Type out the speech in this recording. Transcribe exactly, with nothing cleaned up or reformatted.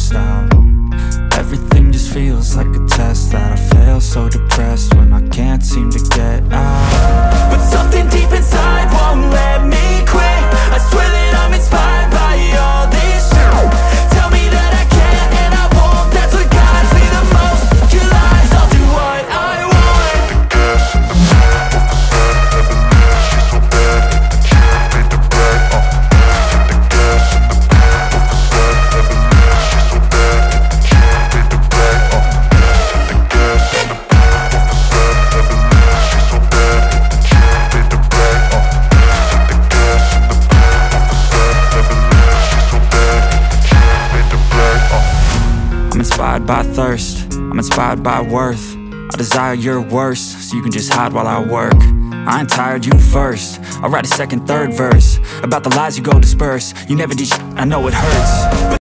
stressed out. Everything just feels like a test that I fail, so depressed when I can't seem to get out. But something deep inside won't let me quit. I swear that I'm inspired by all this shit. Tell me that I can and I won't, that's what guides me the most. Your lies, I'll do what I want. I'm inspired by thirst, I'm inspired by worth. I desire your worst, so you can just hide while I work. I ain't tired, you first. I'll write a second, third verse about the lies you go disperse. You never did shit, I know it hurts.